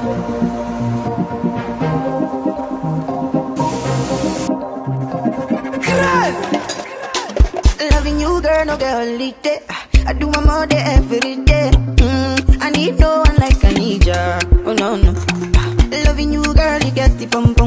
Loving you, girl, no girl, leak it. I do my mother every day. I need no one like I need ya. Oh no, no. Loving you, girl, you get the pump.